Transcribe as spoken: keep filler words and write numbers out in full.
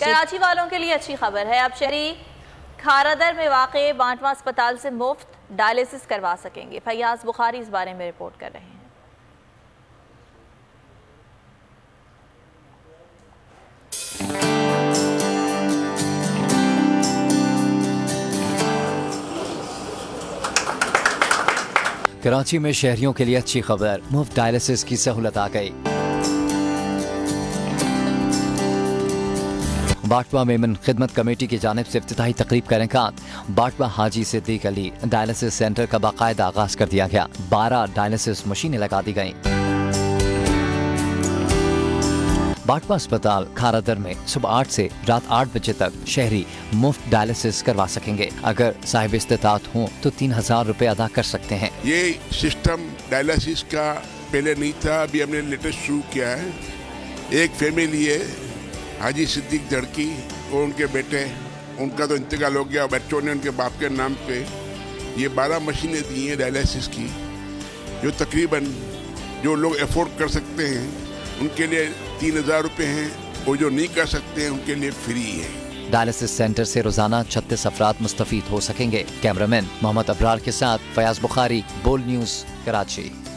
कराची वालों के लिए अच्छी खबर है, अब शहरी खारादर में वाक़े बांटवा अस्पताल से मुफ्त डायलिसिस करवा सकेंगे। फैयाज बुखारी इस बारे में रिपोर्ट कर रहे हैं। कराची में शहरियों के लिए अच्छी खबर, मुफ्त डायलिसिस की सहूलत आ गई। बाटवा मेमन खिदमत कमेटी की जानिब से इफ्तिताही तकरीब का इनेकाद बाटवा हाजी सिद्दीक अली डायलिसिस सेंटर का बाकायदा आगाज कर दिया गया। बारह डायलिसिस मशीनें लगा दी गईं। बाटवा अस्पताल खारादर में सुबह आठ से रात आठ बजे तक शहरी मुफ्त डायलिसिस करवा सकेंगे। अगर साहिब इस्तेताअत हों तो तीन हजार रुपए अदा कर सकते हैं। ये सिस्टम डायलिसिस का पहले नहीं था, अभी हमने लेटेस्ट शुरू किया है। एक फैमिली है हाजी सिद्दीक धड़की और उनके बेटे, उनका तो इंतकाल हो गया, बच्चों ने उनके बाप के नाम पे ये बारह मशीनें दी हैं डायलिसिस की, जो तकरीबन जो लोग अफोर्ड कर सकते हैं उनके लिए तीन हजार रुपये हैं, और जो नहीं कर सकते हैं उनके लिए फ्री है। डायलिसिस सेंटर से रोजाना छत्तीस अफराद मुस्तफीद हो सकेंगे। कैमरामैन मोहम्मद अबरार के साथ फयाज बुखारी, बोल न्यूज, कराची।